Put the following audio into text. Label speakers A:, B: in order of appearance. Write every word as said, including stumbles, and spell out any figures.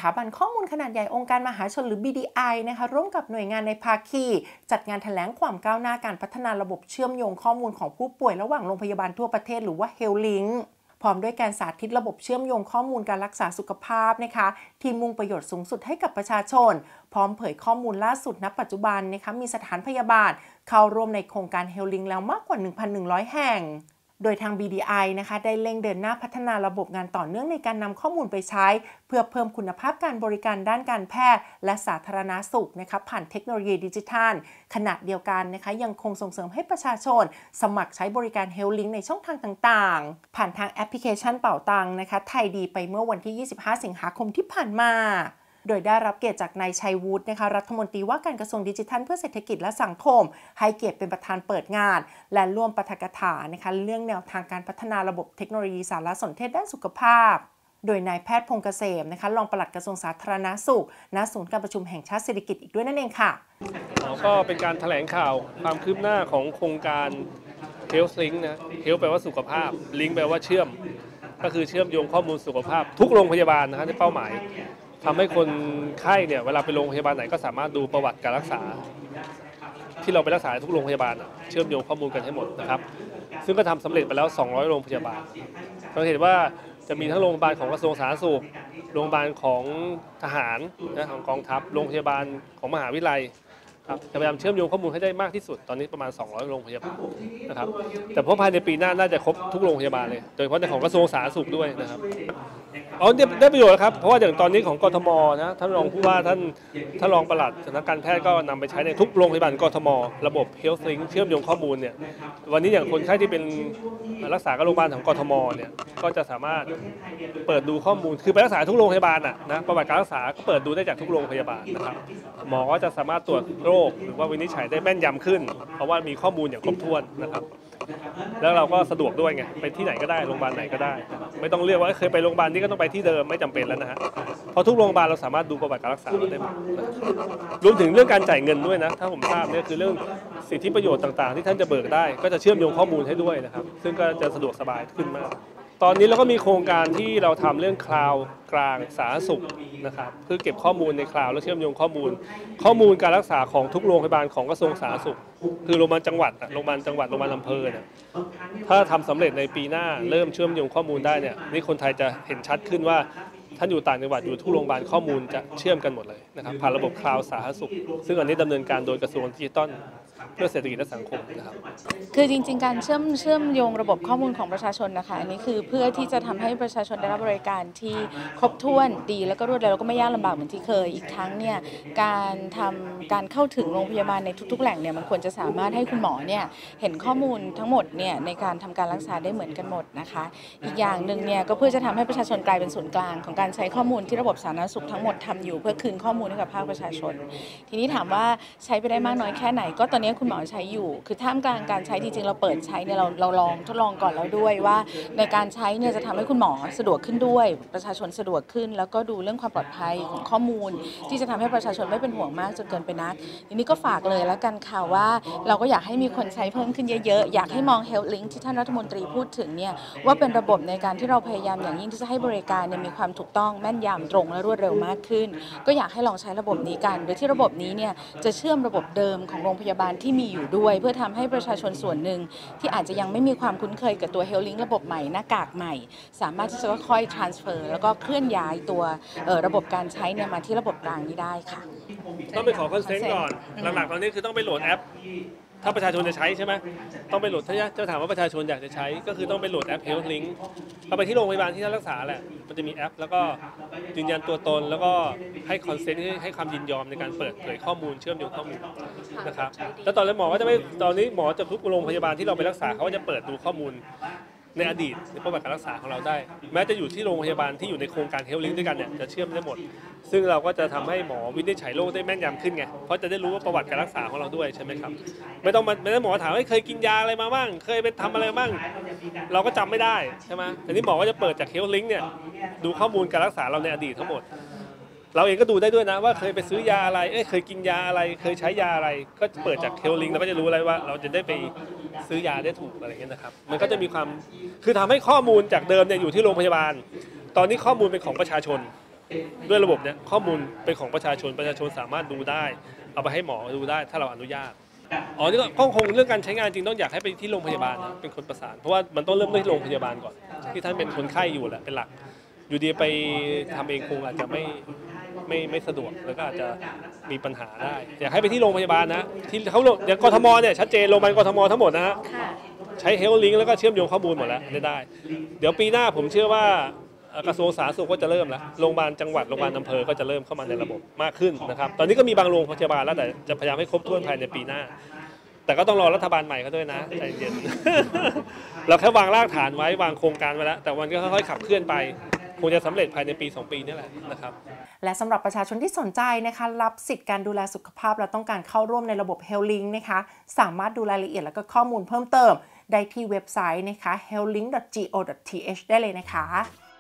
A: ถาบันข้อมูลขนาดใหญ่องค์การมหาชนหรือ บี ดี ไอ นะคะร่วมกับหน่วยงานในภาคีจัดงานแถลงความก้าวหน้าการพัฒนาระบบเชื่อมโยงข้อมูลของผู้ป่วยระหว่างโรงพยาบาลทั่วประเทศหรือว่า HealthLink พร้อมด้วยการสาธิตระบบเชื่อมโยงข้อมูลการรักษาสุขภาพนะคะที่มุ่งประโยชน์สูงสุดให้กับประชาชนพร้อมเผยข้อมูลล่าสุดณปัจจุบันนะคะมีสถานพยาบาลเข้าร่วมในโครงการ HealthLink แล้วมากกว่า หนึ่งพันหนึ่งร้อย แห่งโดยทาง บี ดี ไอ นะคะได้เร่งเดินหน้าพัฒนาระบบงานต่อเนื่องในการนำข้อมูลไปใช้เพื่อเพิ่มคุณภาพการบริการด้านการแพทย์และสาธารณสุขนะคะผ่านเทคโนโลยีดิจิทัลขณะเดียวกันนะคะยังคงส่งเสริมให้ประชาชนสมัครใช้บริการ HealthLink ในช่องทางต่างๆผ่านทางแอปพลิเคชันเป๋าตังค์นะคะไทยดีไปเมื่อวันที่ ยี่สิบห้า สิงหาคมที่ผ่านมาโดยได้รับเกียรติจากนายชัยวุฒินะคะรัฐมนตรีว่าการกระทรวงดิจิทัลเพื่อเศรษฐกิจและสังคมให้เกียรติเป็นประธานเปิดงานและร่วมปาฐกถานะคะเรื่องแนวทางการพัฒนาระบบเทคโนโลยีสารสนเทศด้านสุขภาพโดยนายแพทย์พงษ์เกษมนะคะรองปลัดกระทรวงสาธารณสุขณศูนย์การประชุมแห่งชาติเศรษฐกิจอีกด้วยนั่นเองค่ะ
B: ก็เป็นการแถลงข่าวความคืบหน้าของโครงการ HealthLink นะ Health แปลว่าสุขภาพ Link แปลว่าเชื่อมก็คือเชื่อมโยงข้อมูลสุขภาพทุกโรงพยาบาลนะครับที่เป้าหมายทำให้คนไข้เนี่ยเวลาไปโรงพยาบาลไหนก็สามารถดูประวัติการรักษาที่เราไปรักษาทุกโรงพยาบาลเชื่อมโยงข้อมูลกันให้หมดนะครับซึ่งก็ทำสำเร็จไปแล้วสองร้อยโรงพยาบาลเราเห็นว่าจะมีทั้งโรงพยาบาลของกระทรวงสาธารณสุขโรงพยาบาลของทหารนะของกองทัพโรงพยาบาลของมหาวิทยาลัยครับพยายามเชื่อมโยงข้อมูลให้ได้มากที่สุดตอนนี้ประมาณสองร้อยโรงพยาบาลนะครับแต่เพราะภายในปีหน้าน่าจะครบทุกโรงพยาบาลเลยโดยเฉพาะในของกระทรวงสาธารณสุขด้วยนะครับอ๋อได้ประโยชน์ครับเพราะว่าอย่างตอนนี้ของกทมนะท่านรองผู้ว่าท่านท่านรองปลัดสำนักการแพทย์ก็นำไปใช้ในทุกโรงพยาบาลกทมระบบ HealthLink เชื่อมโยงข้อมูลเนี่ยวันนี้อย่างคนไข้ที่เป็นรักษากับโรงพยาบาลของกทมเนี่ยก็จะสามารถเปิดดูข้อมูลคือไปรักษาทุกโรงพยาบาลนะนะประวัติการรักษาก็เปิดดูได้จากทุกโรงพยาบาลนะครับหมอก็จะสามารถตรวจโรคหรือว่าวินิจฉัยได้แม่นยำขึ้นเพราะว่ามีข้อมูลอย่างครบถ้วนนะครับแล้วเราก็สะดวกด้วยไงไปที่ไหนก็ได้โรงพยาบาลไหนก็ได้ไม่ต้องเรียกว่าเคยไปโรงพยาบาลนี้ก็ต้องไปที่เดิมไม่จำเป็นแล้วนะฮะเพราะทุกโรงพยาบาลเราสามารถดูประวัติการรักษาได้หมดรวมถึงเรื่องการจ่ายเงินด้วยนะถ้าผมทราบเนี่ยคือเรื่องสิทธิประโยชน์ต่างๆที่ท่านจะเบิกได้ก็จะเชื่อมโยงข้อมูลให้ด้วยนะครับซึ่งก็จะสะดวกสบายขึ้นมากตอนนี้เราก็มีโครงการที่เราทำเรื่องคลาวด์กลางสาธารณสุขนะครับเพื่อเก็บข้อมูลในคลาวด์และเชื่อมโยงข้อมูลข้อมูลการรักษาของทุกโรงพยาบาลของกระทรวงสาธารณสุขคือโรงพยาบาลจังหวัดโรงพยาบาลจังหวัดโรงพยาบาลอำเภอเนี่ยถ้าทำสำเร็จในปีหน้าเริ่มเชื่อมโยงข้อมูลได้เนี่ยนี่คนไทยจะเห็นชัดขึ้นว่าท่านอยู่ต่างจังหวัดอยู่ทุกโรงพยาบาลข้อมูลจะเชื่อมกันหมดเลยนะครับผ่านระบบคลาวด์สาธารณสุขซึ่งอันนี้ดำเนินการโดยกระทรวงดิจิทัลเพื่อเศรษฐกิจและสังคมนะครับ
C: คือจริงๆการเชื่อมเชื่อมโยงระบบข้อมูลของประชาชนนะคะอันนี้คือเพื่อที่จะทำให้ประชาชนได้รับบริการที่ครบถ้วนดีแล้วก็รวดเร็วแล้วก็ไม่ยากลำบากเหมือนที่เคยอีกทั้งเนี่ยการทำการเข้าถึงโรงพยาบาลในทุกๆแหล่งเนี่ยมันควรจะสามารถให้คุณหมอเนี่ยเห็นข้อมูลทั้งหมดเนี่ยในการทำการรักษาได้เหมือนกันหมดนะคะอีกอย่างหนึ่งเนี่ยก็เพื่อจะทำให้ประชาชนกลายเป็นศูนย์กลางของการใช้ข้อมูลที่ระบบสาธารณสุขทั้งหมดทำอยู่เพื่อคืนข้อมูลให้กับภาคประชาชนทีนี้ถามว่าใช้ไปได้มากน้อยแค่ไหนก็ตอนนี้คุณหมอใช้อยู่คือท่ามกลางการใช้จริงๆเราเปิดใช้เนี่ยเราเราลองทดลองก่อนแล้วด้วยว่าในการใช้เนี่ยจะทำให้คุณหมอสะดวกขึ้นด้วยประชาชนสะดวกขึ้นแล้วก็ดูเรื่องความปลอดภัยของข้อมูลที่จะทำให้ประชาชนไม่เป็นห่วงมากจนเกินไปนักทีนี้ก็ฝากเลยแล้วกันค่ะว่าเราก็อยากให้มีคนใช้เพิ่มขึ้นเยอะๆอยากให้มอง HealthLink ที่ท่านรัฐมนตรีพูดถึงเนี่ยว่าเป็นระบบในการที่เราพยายามอย่างยิ่งที่จะให้บริการเนี่ยมีความถูกต้องแม่นยำตรงและรวดเร็วมากขึ้นก็อยากให้ลองใช้ระบบนี้กันโดยที่ระบบนี้เนี่ยจะเชื่อมระบบเดิมของโรงพยาบาลที่มีอยู่ด้วยเพื่อทำให้ประชาชนส่วนหนึ่งที่อาจจะยังไม่มีความคุ้นเคยกับตัว HealthLink ระบบใหม่หน้ากากใหม่สามารถที่จะค่อย transfer แล้วก็เคลื่อนย้ายตัวระบบการใช้เนี่ยมาที่ระบบกลางนี้ได้ค่ะ
B: ต้องไปขอคอนเซนต์ก่อนหลักๆตอนนี้คือต้องไปโหลดแอปถ้าประชาชนจะใช้ใช่ไหมต้องไปโหลดถ้าจะถามว่าประชาชนอยากจะใช้ก็คือต้องไปโหลดแอป HealthLink เราไปที่โรงพยาบาลที่ท่านรักษาแหละมันจะมีแอปแล้วก็ยืนยันตัวตนแล้วก็ให้คอนเซนต์ให้ความยินยอมในการเปิดเผยข้อมูลเชื่อมโยงข้อมูลนะครับแล้วตอนนี้หมอก็จะไม่ตอนนี้หมอจะทุกโรงพยาบาลที่เราไปรักษาเขาก็จะเปิดดูข้อมูลในอดีตในประวัติการรักษาของเราได้แม้จะอยู่ที่โรงพยาบาลที่อยู่ในโครงการ HealthLink ด้วยกันเนี่ยจะเชื่อมได้หมดซึ่งเราก็จะทำให้หมอวินิจฉัยโรคได้แม่นยำขึ้นไงเพราะจะได้รู้ว่าประวัติการรักษาของเราด้วยใช่ไหมครับไม่ต้องไม่ต้องหมอถามว่าเคยกินยาอะไรมาบ้างเคยไปทำอะไรบ้างเราก็จำไม่ได้ใช่ไหมแต่นี่หมอก็จะเปิดจาก HealthLink เนี่ยดูข้อมูลการรักษาเราในอดีตทั้งหมดเราเองก็ดูได้ด้วยนะว่าเคยไปซื้อยาอะไรเอ้ยเคยกินยาอะไรเคยใช้ยาอะไรก็เปิดจาก HealthLink เราก็จะรู้อะไรว่าเราจะได้ไปซื้อยาได้ถูกอะไรเงี้ยนะครับมันก็จะมีความคือทำให้ข้อมูลจากเดิมเนี่ยอยู่ที่โรงพยาบาลตอนนี้ข้อมูลเป็นของประชาชนด้วยระบบเนี้ยข้อมูลเป็นของประชาชนประชาชนสามารถดูได้เอาไปให้หมอดูได้ถ้าเราอนุญาตอ๋อนี่ก็คงเรื่องการใช้งานจริงต้องอยากให้ไปที่โรงพยาบาลนะเป็นคนประสานเพราะว่ามันต้องเริ่มที่โรงพยาบาลก่อนที่ท่านเป็นคนไข้อยู่แหละเป็นหลักอยู่ดีไปทำเองคงอาจจะไม่ไม่ไม่สะดวกแล้วก็อาจจะมีปัญหาได้อยากให้ไปที่โรงพยาบาลนะที่เขาอย่างกทมเนี่ยชัดเจนโรงพยาบาลกทมทั้งหมดนะฮะใช้ Health Link แล้วก็เชื่อมโยงข้อมูลหมดแล้วได้เดี๋ยวปีหน้าผมเชื่อว่ากระทรวงสาธารณสุขก็จะเริ่มแล้วโรงพยาบาลจังหวัดโรงพยาบาลอำเภอก็จะเริ่มเข้ามาในระบบมากขึ้นนะครับตอนนี้ก็มีบางโรงพยาบาลแล้วแต่จะพยายามให้ครบถ้วนภายในปีหน้าแต่ก็ต้องรอรัฐบาลใหม่เขาด้วยนะใจเย็น เราแค่วางรากฐานไว้วางโครงการไว้แล้วแต่มันก็ค่อยๆขับเคลื่อนไปคงจะสำเร็จภายในปีสองปีนี่แหละนะครับ
A: และสำหรับประชาชนที่สนใจนะคะรับสิทธิ์การดูแลสุขภาพและต้องการเข้าร่วมในระบบ Health Link นะคะสามารถดูรายละเอียดและก็ข้อมูลเพิ่มเติมได้ที่เว็บไซต์นะคะ health link dot go dot th ได้เลยนะคะ